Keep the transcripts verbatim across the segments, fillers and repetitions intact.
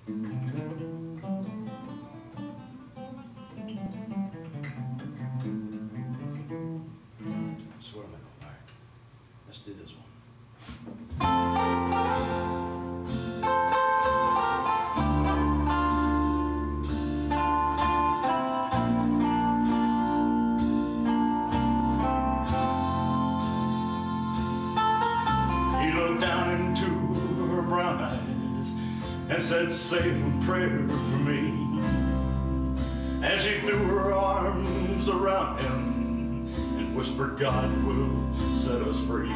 I swear I'm gonna go back. Let's do this one. He looked down into her brown eyes and said, "Say a prayer for me." And she threw her arms around him and whispered, "God will set us free."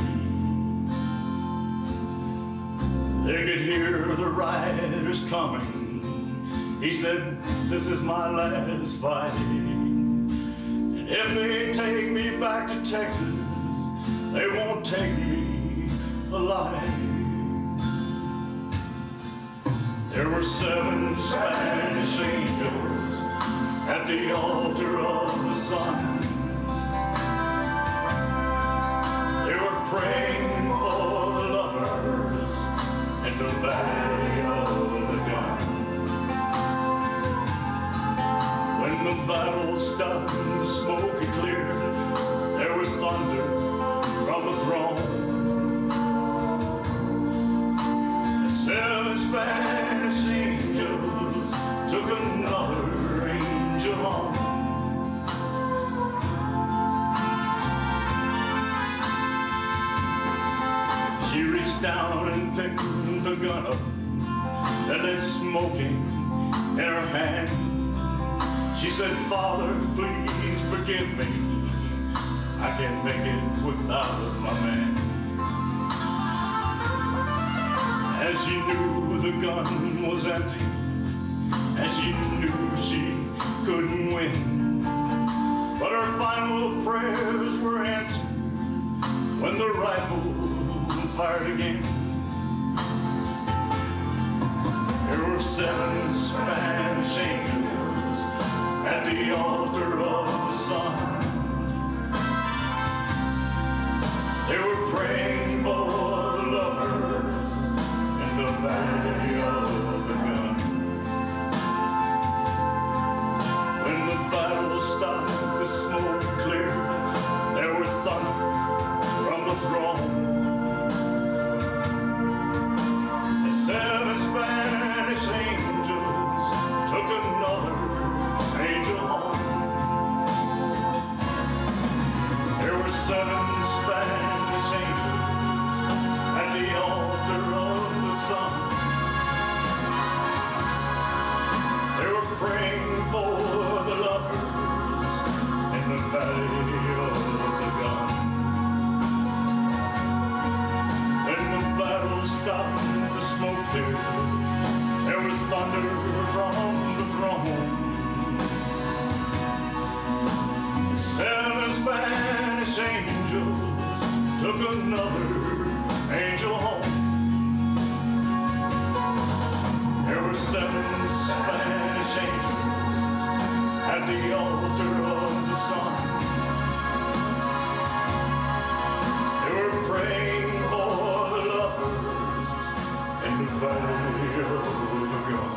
They could hear the riders coming. He said, "This is my last fight. And if they take me back to Texas, they won't take me alive." There were seven Spanish angels at the altar of the sun. They were praying for the lovers in the valley of the gun. When the battle stopped and the smoke had cleared, there was thunder from the throne. The seven Spanish angels took another angel home. She reached down and picked the gun up that lay smoking in her hand. She said, "Father, please forgive me. I can't make it without my man." And she knew the gun was empty, and she knew she couldn't win. But her final prayers were answered when the rifle fired again. There were seven Spanish angels at the altar of the sun. They were praying for the lovers in the valley of the gun. When the battle stopped, the smoke cleared, there was thunder from the throne. The seven Spanish angels took another angel home. There were seven Spanish angels at the altar of the sun. They were praying for the lovers in the valley of the gun. When the battle stopped, the smoke cleared, there was thunder from the throne. The seven Spanish angels took another angel home. There were seven Spanish angels at the altar of the sun. They were praying for the lovers in the valley of the gun.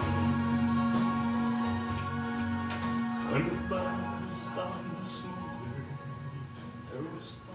When the battle stopped the smoke cleared, there was